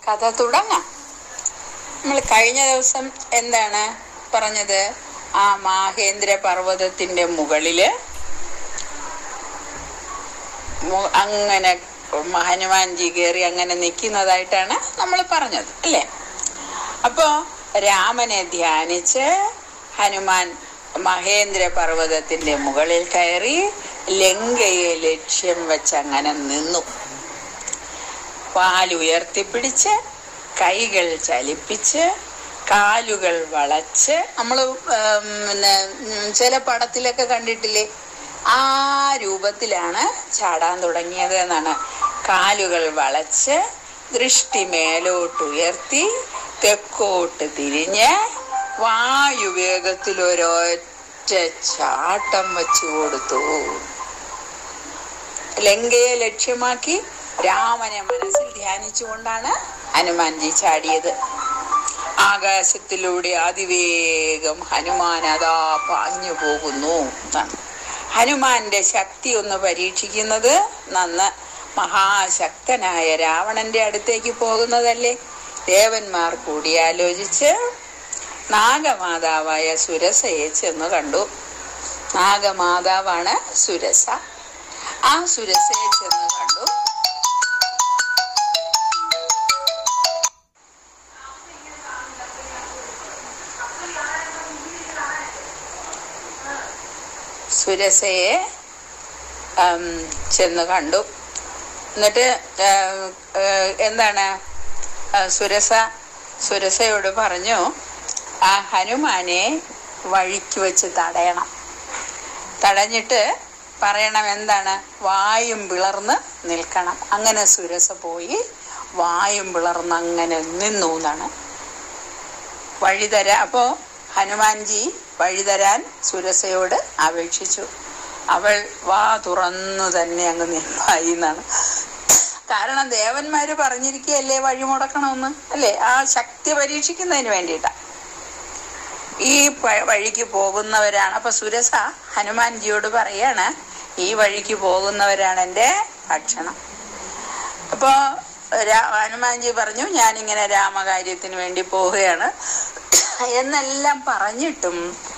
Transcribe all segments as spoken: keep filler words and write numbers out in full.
കഥ തുടങ്ങാം. നമ്മൾ കഴിഞ്ഞ ദിവസം എന്താണ് പറഞ്ഞത്? ആ മാഹേന്ദ്ര പർവ്വതത്തിന്റെ മുകളില് അങ്ങനെ ഹനുമാൻജി കയറി അങ്ങനെ നിൽക്കുന്നതായിട്ടാണ് നമ്മൾ പറഞ്ഞത് അല്ലേ? അപ്പോ രാമനെ ധ്യാനിച്ച് ഹനുമാൻ മഹേന്ദ്ര പർവ്വതത്തിന്റെ മുകളിൽ കയറി ലങ്കയെ ലക്ഷ്യം വെച്ച് അങ്ങനെ നിന്നു. വാലുയർത്തിപ്പിടിച്ച് കൈകൾ ചലിപ്പിച്ച് കാലുകൾ വളച്ച്, നമ്മള് പിന്നെ ചില പടത്തിലൊക്കെ കണ്ടിട്ടില്ലേ, ആ രൂപത്തിലാണ് ചാടാൻ തുടങ്ങിയത് എന്നാണ്. കാലുകൾ വളച്ച് ദൃഷ്ടി മേലോട്ടുയർത്തി തെക്കോട്ട് തിരിഞ്ഞ് വായുവേഗത്തിൽ ഒരൊറ്റ ചാട്ടം വെച്ചു കൊടുത്തു. ലങ്കയെ ലക്ഷ്യമാക്കി രാമനെ മനസ്സിൽ ധ്യാനിച്ചുകൊണ്ടാണ് ഹനുമാൻജി ചാടിയത്. ആകാശത്തിലൂടെ അതിവേഗം ഹനുമാൻ അതാ പാഞ്ഞു പോകുന്നു എന്നാണ്. ഹനുമാന്റെ ശക്തി ഒന്ന് പരീക്ഷിക്കുന്നത് നന്ന്. മഹാശക്തനായ രാവണന്റെ അടുത്തേക്ക് പോകുന്നതല്ലേ? ദേവന്മാർ കൂടിയാലോചിച്ച് നാഗമാതാവായ സുരസയെ ചെന്ന് കണ്ടു. നാഗമാതാവാണ് സുരസ. ആ സുരസയെ ചെന്ന് കണ്ടു. സുരസയെ ചെന്ന് കണ്ടു. എന്നിട്ട് എന്താണ് സുരസ സുരസയോട് പറഞ്ഞു, ആ ഹനുമാനെ വഴിക്ക് വെച്ച് തടയണം. തടഞ്ഞിട്ട് പറയണം എന്താണ്? വായും പിളർന്ന് നിൽക്കണം. അങ്ങനെ സുരസ പോയി വായും പിളർന്ന് അങ്ങനെ നിന്നു എന്നാണ്. വഴിതര അപ്പോ ഹനുമാൻജി വഴിതരാൻ സുരസയോട് അപേക്ഷിച്ചു. അവൾ വാ തുറന്നു തന്നെ അങ്ങ് നിൽപ്പായി എന്നാണ്. കാരണം ദേവന്മാര് പറഞ്ഞിരിക്കുകയല്ലേ വഴി മുടക്കണമെന്ന് അല്ലേ? ആ ശക്തി പരീക്ഷിക്കുന്നതിന് വേണ്ടിയിട്ടാ. ഈ വഴിക്ക് പോകുന്നവരാണ്. അപ്പൊ സുരസ ഹനുമാൻജിയോട് പറയാണ്, ഈ വഴിക്ക് പോകുന്നവരാണ് എൻ്റെ ഭക്ഷണം. അപ്പോ ഹനുമാൻജി പറഞ്ഞു, ഞാനിങ്ങനെ രാമകാര്യത്തിന് വേണ്ടി പോവുകയാണ് എന്നെല്ലാം പറഞ്ഞിട്ടും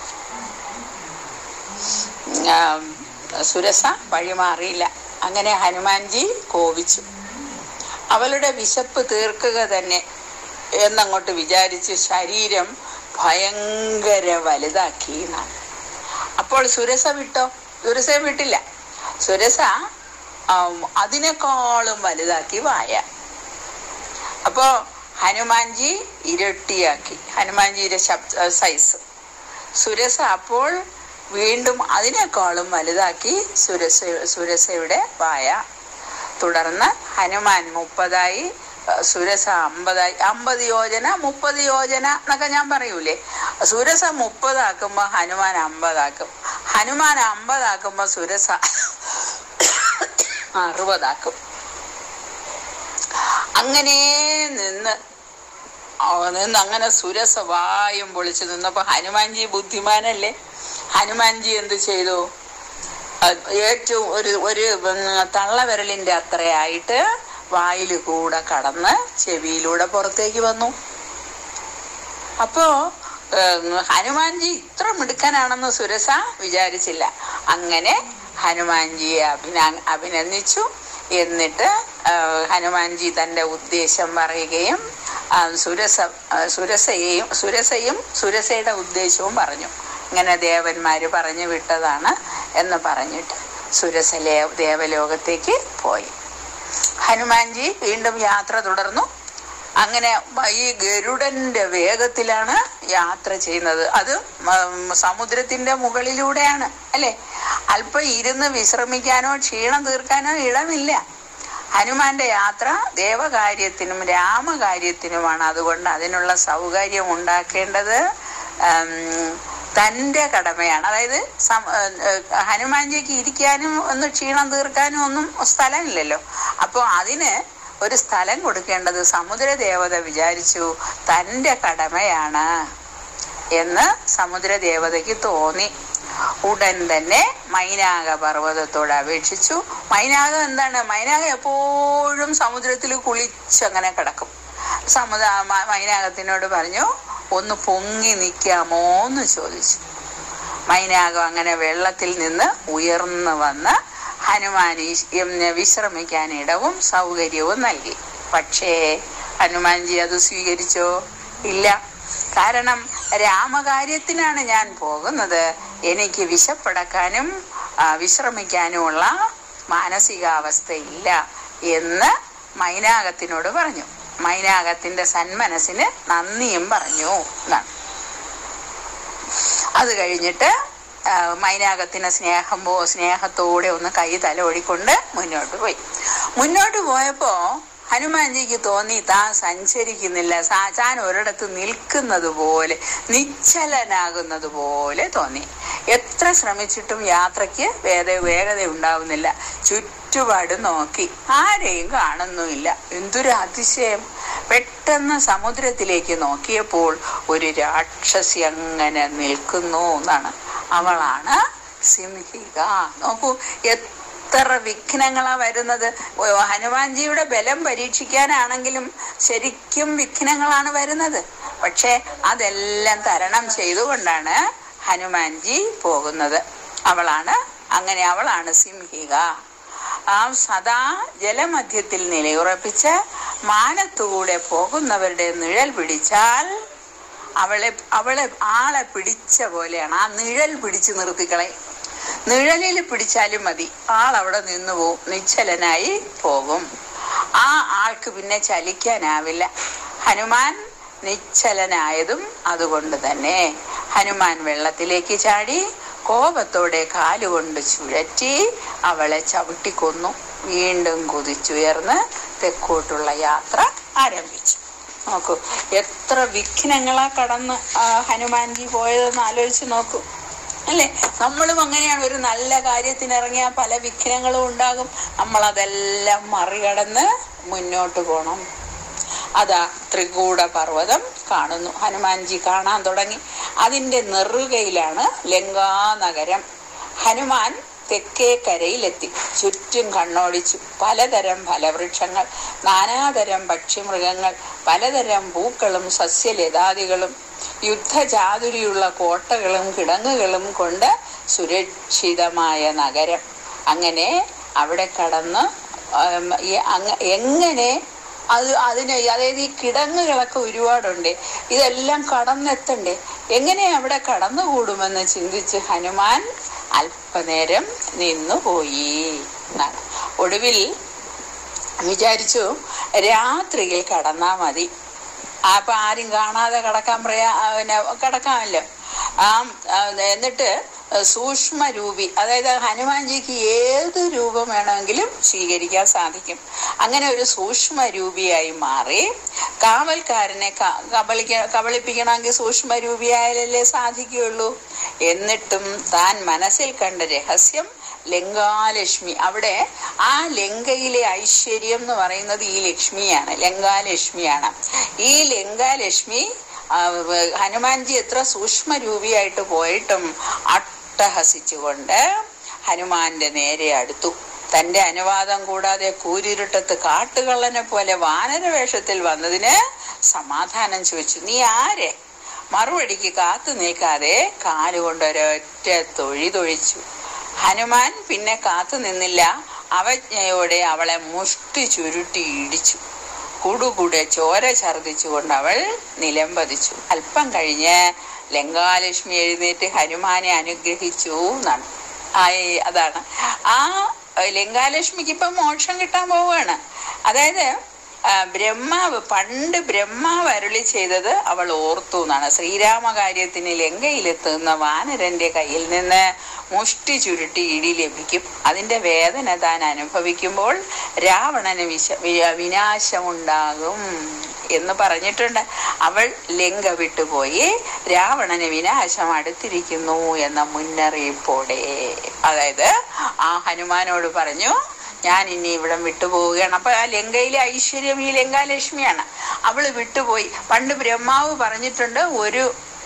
സുരസ വഴിമാറിയില്ല. അങ്ങനെ ഹനുമാൻജി കോപിച്ചു. അവളുടെ വിശപ്പ് തീർക്കുക തന്നെ എന്നങ്ങോട്ട് വിചാരിച്ച് ശരീരം ഭയങ്കര വലുതാക്കി എന്നാണ്. അപ്പോൾ സുരസ വിട്ടോ? സുരസയെ വിട്ടില്ല. സുരസ അതിനേക്കാളും വലുതാക്കി വായ. അപ്പോ ഹനുമാൻജി ഇരട്ടിയാക്കി, ഹനുമാൻജിയുടെ ശബ്ദ സൈസ്. സുരസ അപ്പോൾ വീണ്ടും അതിനേക്കാളും വലുതാക്കി സുരസ സുരസയുടെ വായ. തുടർന്ന് ഹനുമാൻ മുപ്പതായി, സുരസ അമ്പതായി. അമ്പത് യോജന മുപ്പത് യോജന എന്നൊക്കെ ഞാൻ പറയൂലേ. സുരസ മുപ്പതാക്കുമ്പോ ഹനുമാൻ അമ്പതാക്കും, ഹനുമാൻ അമ്പതാക്കുമ്പോ സുരസ അറുപതാക്കും. അങ്ങനെ നിന്ന് നിന്ന് അങ്ങനെ സുരസ വായും പൊളിച്ചു നിന്നപ്പോ ഹനുമാൻജി ബുദ്ധിമാനല്ലേ? ഹനുമാൻജി എന്ത് ചെയ്തു? ഏറ്റവും ഒരു ഒരു തള്ളവിരലിന്റെ അത്രയായിട്ട് വായിൽ കൂടെ കടന്ന് ചെവിയിലൂടെ പുറത്തേക്ക് വന്നു. അപ്പോ ഹനുമാൻജി ഇത്ര മിടുക്കനാണെന്ന് സുരസ വിചാരിച്ചില്ല. അങ്ങനെ ഹനുമാൻജിയെ അഭിന അഭിനന്ദിച്ചു. എന്നിട്ട് ഹനുമാൻജി തന്റെ ഉദ്ദേശം പറയുകയും സുരസ സുരസയെയും സുരസയും സുരസയുടെ ഉദ്ദേശവും പറഞ്ഞു. ഇങ്ങനെ ദേവന്മാര് പറഞ്ഞു വിട്ടതാണ് എന്ന് പറഞ്ഞിട്ട് സുരസ ദേവലോകത്തേക്ക് പോയി. ഹനുമാൻജി വീണ്ടും യാത്ര തുടർന്നു. അങ്ങനെ ഈ ഗരുഡന്റെ വേഗത്തിലാണ് യാത്ര ചെയ്യുന്നത്. അത് സമുദ്രത്തിന്റെ മുകളിലൂടെയാണ് അല്ലെ? അല്പം ഇരുന്ന് വിശ്രമിക്കാനോ ക്ഷീണം തീർക്കാനോ ഇടമില്ല. ഹനുമാന്റെ യാത്ര ദേവകാര്യത്തിനും രാമകാര്യത്തിനുമാണ്. അതുകൊണ്ട് അതിനുള്ള സൗകര്യം ഉണ്ടാക്കേണ്ടത് തൻ്റെ കടമയാണ്. അതായത് ഹനുമാൻജിക്ക് ഇരിക്കാനും ഒന്ന് ക്ഷീണം തീർക്കാനും ഒന്നും സ്ഥലമില്ലല്ലോ. അപ്പോൾ അതിന് ഒരു സ്ഥലം കൊടുക്കേണ്ടത് സമുദ്രദേവത വിചാരിച്ചു തൻ്റെ കടമയാണ് എന്ന് സമുദ്രദേവതയ്ക്ക് തോന്നി. ഉടൻ തന്നെ മൈനാക പർവ്വതത്തോട് അപേക്ഷിച്ചു. മൈനാകം എന്താണ്? മൈനാകം എപ്പോഴും സമുദ്രത്തിൽ കുളിച്ചങ്ങനെ കിടക്കും. സമുദായ മൈനാകത്തിനോട് പറഞ്ഞു, ഒന്ന് പൊങ്ങി നിൽക്കാമോ എന്ന് ചോദിച്ചു. മൈനാകം അങ്ങനെ വെള്ളത്തിൽ നിന്ന് ഉയർന്നു വന്ന് ഹനുമാൻ വിശ്രമിക്കാൻ ഇടവും സൗകര്യവും നൽകി. പക്ഷേ ഹനുമാൻജി അത് സ്വീകരിച്ചോ? ഇല്ല. കാരണം രാമകാര്യത്തിനാണ് ഞാൻ പോകുന്നത്, എനിക്ക് വിശപ്പടക്കാനും വിശ്രമിക്കാനുമുള്ള മാനസികാവസ്ഥയില്ല എന്ന് മൈനാകത്തിനോട് പറഞ്ഞു. മൈനാകത്തിന്റെ സന്മനസ്സിന് നന്ദിയും പറഞ്ഞു എന്നാണ്. അത് കഴിഞ്ഞിട്ട് മൈനാകത്തിന് സ്നേഹം പോ സ്നേഹത്തോടെ ഒന്ന് കൈ തലോടിക്കൊണ്ട് മുന്നോട്ട് പോയി. മുന്നോട്ട് പോയപ്പോ ഹനുമാൻജിക്ക് തോന്നി താൻ സഞ്ചരിക്കുന്നില്ല, താൻ ഒരിടത്ത് നിൽക്കുന്നത് പോലെ, നിശ്ചലനാകുന്നത് പോലെ തോന്നി. എത്ര ശ്രമിച്ചിട്ടും യാത്രയ്ക്ക് വേഗ വേഗത ഉണ്ടാവുന്നില്ല. ചുറ്റുപാട് നോക്കി, ആരെയും കാണുന്നുമില്ല. എന്തൊരു അതിശയം! പെട്ടെന്ന് സമുദ്രത്തിലേക്ക് നോക്കിയപ്പോൾ ഒരു രാക്ഷസി അങ്ങനെ നിൽക്കുന്നു എന്നാണ്. അവളാണ് സിംഹിക. നോക്കൂ, എത്ര വിഘ്നങ്ങളാ വരുന്നത്. ഹനുമാൻജിയുടെ ബലം പരീക്ഷിക്കാനാണെങ്കിലും ശരിക്കും വിഘ്നങ്ങളാണ് വരുന്നത്. പക്ഷെ അതെല്ലാം തരണം ചെയ്തുകൊണ്ടാണ് ഹനുമാൻജി പോകുന്നത്. അവളാണ് അങ്ങനെ അവളാണ് സിംഹിക. ആ സദാ ജലമധ്യത്തിൽ നിലയുറപ്പിച്ച് മാനത്തൂടെ പോകുന്നവരുടെ നിഴൽ പിടിച്ചാൽ അവളെ അവളെ ആളെ പിടിച്ച പോലെയാണ്. ആ നിഴൽ പിടിച്ചു നിർത്തിക്കളയും. നിഴലിൽ പിടിച്ചാലും മതി, ആൾ അവിടെ നിന്ന് പോവും, നിശ്ചലനായി പോകും. ആ ആൾക്ക് പിന്നെ ചലിക്കാനാവില്ല. ഹനുമാൻ നിശ്ചലനായതും അതുകൊണ്ട് തന്നെ. ഹനുമാൻ വെള്ളത്തിലേക്ക് ചാടി കോപത്തോടെ കാലുകൊണ്ട് ചുഴറ്റി അവളെ ചവിട്ടിക്കൊന്നു. വീണ്ടും കുതിച്ചുയർന്ന് തെക്കോട്ടുള്ള യാത്ര ആരംഭിച്ചു. നോക്കൂ, എത്ര വിഘ്നങ്ങളാ കടന്ന് ഹനുമാൻജി പോയതെന്ന് ആലോചിച്ച് നോക്കൂ, അല്ലേ? നമ്മളും അങ്ങനെയാണ്. ഒരു നല്ല കാര്യത്തിന് ഇറങ്ങിയാൽ പല വിഘ്നങ്ങളും ഉണ്ടാകും. നമ്മൾ അതെല്ലാം മറികടന്ന് മുന്നോട്ട് പോകണം. അതാ ത്രികൂട പർവ്വതം കാണുന്നു. ഹനുമാൻജി കാണാൻ തുടങ്ങി. അതിന്റെ നെറുകയിലാണ് ലങ്കാനഗരം. ഹനുമാൻ തെക്കേ കരയിലെത്തി. ചുറ്റും കണ്ണോടിച്ചു. പലതരം ഫലവൃക്ഷങ്ങൾ, നാനാതരം പക്ഷിമൃഗങ്ങൾ, പലതരം പൂക്കളും സസ്യലതാദികളും, യുദ്ധചാതുരിയുള്ള കോട്ടകളും കിടങ്ങുകളും കൊണ്ട് സുരക്ഷിതമായ നഗരം. അങ്ങനെ അവിടെ കടന്ന് എങ്ങനെ അത് അതിന് അതായത് ഈ കിടങ്ങുകളൊക്കെ ഒരുപാടുണ്ട്, ഇതെല്ലാം കടന്നെത്തണ്ടേ, എങ്ങനെ അവിടെ കടന്നുകൂടുമെന്ന് ചിന്തിച്ച് ഹനുമാൻ അല്പനേരം നിന്നുപോയി എന്നാണ്. ഒടുവിൽ വിചാരിച്ചു രാത്രിയിൽ കടന്നാ മതി. അപ്പൊ ആരും കാണാതെ കടക്കാൻ പറയാ പിന്നെ കടക്കാമല്ലോ. ആ എന്നിട്ട് സൂക്ഷ്മരൂപി, അതായത് ഹനുമാൻജിക്ക് ഏത് രൂപം വേണമെങ്കിലും സ്വീകരിക്കാൻ സാധിക്കും. അങ്ങനെ ഒരു സൂക്ഷ്മരൂപിയായി മാറി കാവൽക്കാരനെ കബളിക്ക കബളിപ്പിക്കണമെങ്കിൽ സൂക്ഷ്മരൂപിയായാലല്ലേ സാധിക്കുകയുള്ളൂ. എന്നിട്ടും താൻ മനസ്സിൽ കണ്ട രഹസ്യം ലങ്കാലക്ഷ്മി, അവിടെ ആ ലങ്കയിലെ ഐശ്വര്യം എന്ന് പറയുന്നത് ഈ ലക്ഷ്മിയാണ്, ലങ്കാലക്ഷ്മിയാണ്. ഈ ലങ്കാലക്ഷ്മി ഹനുമാൻജി എത്ര സൂക്ഷ്മരൂപിയായിട്ട് പോയിട്ടും അട്ടഹസിച്ചുകൊണ്ട് ഹനുമാന്റെ നേരെ അടുത്തു. തന്റെ അനുവാദം കൂടാതെ കൂരിരുട്ടത്ത് കാട്ടുകള്ളനെ പോലെ വാനരവേഷത്തിൽ വന്നതിന് സമാധാനം ചോദിച്ചു. നീ ആരെ? മറുപടിക്ക് കാത്തു നിൽക്കാതെ കാലുകൊണ്ട് ഒരൊറ്റ തൊഴി തൊഴിച്ചു. ഹനുമാൻ പിന്നെ കാത്തു നിന്നില്ല. അവജ്ഞയോടെ അവളെ മുഷ്ടി ചുരുട്ടി ഇടിച്ചു. കൂടുകൂടെ ചോര ഛർദിച്ചുകൊണ്ട് അവൾ നിലംപതിച്ചു. അല്പം കഴിഞ്ഞ് ലങ്കാലക്ഷ്മി എഴുന്നേറ്റ് ഹനുമാനെ അനുഗ്രഹിച്ചു എന്നാണ്. ആ അതാണ് ആ ലങ്കാലക്ഷ്മിക്ക് ഇപ്പൊ മോക്ഷം കിട്ടാൻ പോവുകയാണ്. അതായത് ബ്രഹ്മാവ് പണ്ട് ബ്രഹ്മാവ് അരുളി ചെയ്തത് അവൾ ഓർത്തു എന്നാണ്. ശ്രീരാമകാര്യത്തിന് ലങ്കയിലെത്തുന്ന വാനരന്റെ കയ്യിൽ നിന്ന് മുഷ്ടി ചുരുട്ടി ഇടി ലഭിക്കും. അതിന്റെ വേദന താൻ അനുഭവിക്കുമ്പോൾ രാവണന് വിശ വിനാശമുണ്ടാകും എന്ന് പറഞ്ഞിട്ടുണ്ട്. അവൾ ലങ്ക വിട്ടുപോയി രാവണന് വിനാശം അടുത്തിരിക്കുന്നു എന്ന മുന്നറിയിപ്പോടെ, അതായത് ആ ഹനുമാനോട് പറഞ്ഞു ഞാൻ ഇനി ഇവിടം വിട്ടുപോവുകയാണ്. അപ്പൊ ആ ലങ്കയിലെ ഐശ്വര്യം ഈ ലങ്കാലക്ഷ്മിയാണ്. അവള് വിട്ടുപോയി. പണ്ട് ബ്രഹ്മാവ് പറഞ്ഞിട്ടുണ്ട്, ഒരു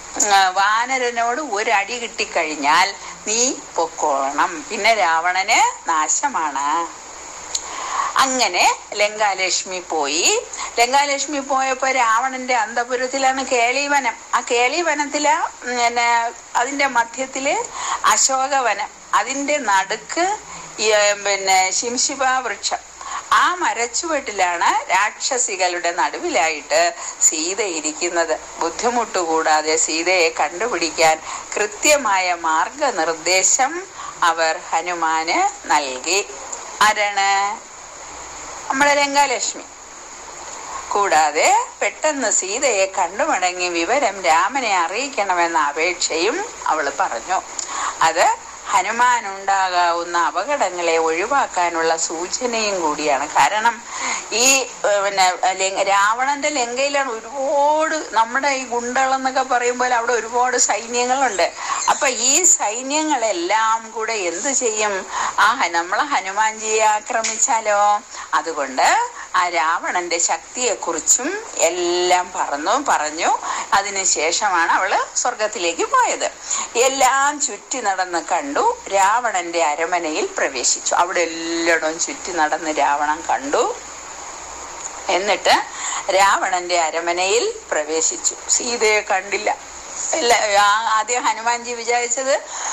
വാനരനോട് ഒരടി കിട്ടിക്കഴിഞ്ഞാൽ നീ പൊക്കോണം, പിന്നെ രാവണന് നാശമാണ്. അങ്ങനെ ലങ്കാലക്ഷ്മി പോയി. ലങ്കാലക്ഷ്മി പോയപ്പോ രാവണന്റെ അന്തപുരത്തിലാണ് കേളീവനം. ആ കേളീവനത്തില് പിന്നെ അതിന്റെ മധ്യത്തില് അശോകവനം, അതിന്റെ നടുക്ക് പിന്നെ ശിംശിപ വൃക്ഷം. ആ മരച്ചുവട്ടിലാണ് രാക്ഷസികളുടെ നടുവിലായിട്ട് സീത ഇരിക്കുന്നത്. ബുദ്ധിമുട്ടുകൂടാതെ സീതയെ കണ്ടുപിടിക്കാൻ കൃത്യമായ മാർഗനിർദ്ദേശം അവർ ഹനുമാന് നൽകി. ആരാണ്? നമ്മുടെ ലങ്കാലക്ഷ്മി. കൂടാതെ പെട്ടെന്ന് സീതയെ കണ്ടുമടങ്ങി വിവരം രാമനെ അറിയിക്കണമെന്ന അപേക്ഷയും അവൾ പറഞ്ഞു. അത് ഹനുമാൻ ഉണ്ടാകാവുന്ന അപകടങ്ങളെ ഒഴിവാക്കാനുള്ള സൂചനയും കൂടിയാണ്. കാരണം ഈ പിന്നെ രാവണന്റെ ലങ്കയിലാണ് ഒരുപാട്, നമ്മുടെ ഈ ഗുണ്ടകളെന്നൊക്കെ പറയുമ്പോൾ അവിടെ ഒരുപാട് സൈന്യങ്ങളുണ്ട്. അപ്പൊ ഈ സൈന്യങ്ങളെല്ലാം കൂടെ എന്ത് ചെയ്യും? ആ നമ്മളെ ഹനുമാൻജിയെ ആക്രമിച്ചാലോ? അതുകൊണ്ട് ആ രാവണന്റെ ശക്തിയെക്കുറിച്ചും എല്ലാം പറഞ്ഞു പറഞ്ഞു അതിനുശേഷമാണ് അവള് സ്വർഗത്തിലേക്ക് പോയത്. എല്ലാം ചുറ്റി നടന്ന് കണ്ടു. രാവണന്റെ അരമനയിൽ പ്രവേശിച്ചു. അവിടെ എല്ലായിടവും ചുറ്റി നടന്ന് രാവണൻ കണ്ടു. എന്നിട്ട് രാവണന്റെ അരമനയിൽ പ്രവേശിച്ചു. സീതയെ കണ്ടില്ല. ഇല്ല, ആദ്യം ഹനുമാൻജി വിചാരിച്ചത്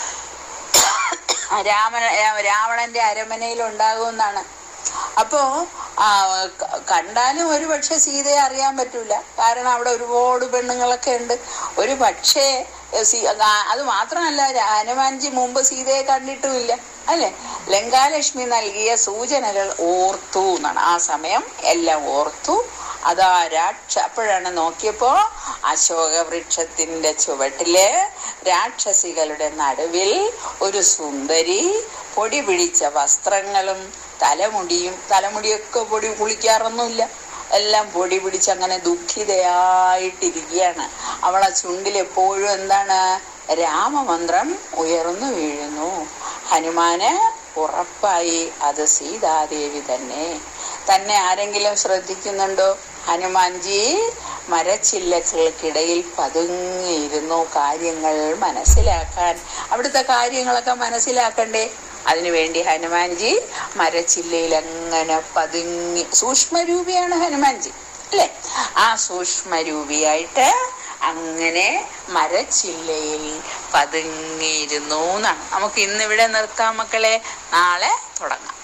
രാമൻ രാവണന്റെ അരമനയിൽ ഉണ്ടാകുമെന്നാണ്. അപ്പോ ആ കണ്ടാലും ഒരു പക്ഷെ സീതയെ അറിയാൻ പറ്റൂല. കാരണം അവിടെ ഒരുപാട് പെണ്ണുങ്ങളൊക്കെ ഉണ്ട്. ഒരു പക്ഷേ അത് മാത്രമല്ല, ഹനുമാൻജി മുമ്പ് സീതയെ കണ്ടിട്ടുമില്ല, അല്ലെ? ലങ്കാലക്ഷ്മി നൽകിയ സൂചനകൾ ഓർത്തു എന്നാണ്. ആ സമയം എല്ലാം ഓർത്തു. അതാ രാക്ഷ അപ്പോഴാണ് നോക്കിയപ്പോ അശോക വൃക്ഷത്തിന്റെ ചുവട്ടില് രാക്ഷസികളുടെ നടുവിൽ ഒരു സുന്ദരി, പൊടി പിടിച്ച വസ്ത്രങ്ങളും തലമുടിയും, തലമുടിയൊക്കെ പൊടി കുളിക്കാറൊന്നുമില്ല, എല്ലാം പൊടി പിടിച്ച് അങ്ങനെ ദുഃഖിതയായിട്ടിരിക്കുകയാണ്. അവളെ ചുണ്ടിൽ എപ്പോഴും എന്താണ്? രാമമന്ത്രം ഉയർന്നു വീഴുന്നു. ഹനുമാന് ഉറപ്പായി അത് സീതാദേവി തന്നെ. തന്നെ ആരെങ്കിലും ശ്രദ്ധിക്കുന്നുണ്ടോ? ഹനുമാൻജി മരച്ചില്ലകൾക്കിടയിൽ പതുങ്ങിയിരുന്നു കാര്യങ്ങൾ മനസ്സിലാക്കാൻ. അവിടുത്തെ കാര്യങ്ങളൊക്കെ മനസ്സിലാക്കണ്ടേ? അതിനുവേണ്ടി ഹനുമാൻജി മരച്ചില്ലയിൽ അങ്ങനെ പതുങ്ങി, സൂക്ഷ്മരൂപിയാണ് ഹനുമാൻജി, അല്ലെ? ആ സൂക്ഷ്മരൂപിയായിട്ട് അങ്ങനെ മരച്ചില്ലയിൽ പതുങ്ങിയിരുന്നു എന്നാണ്. നമുക്ക് ഇന്നിവിടെ നിർത്താം മക്കളെ, നാളെ തുടങ്ങാം.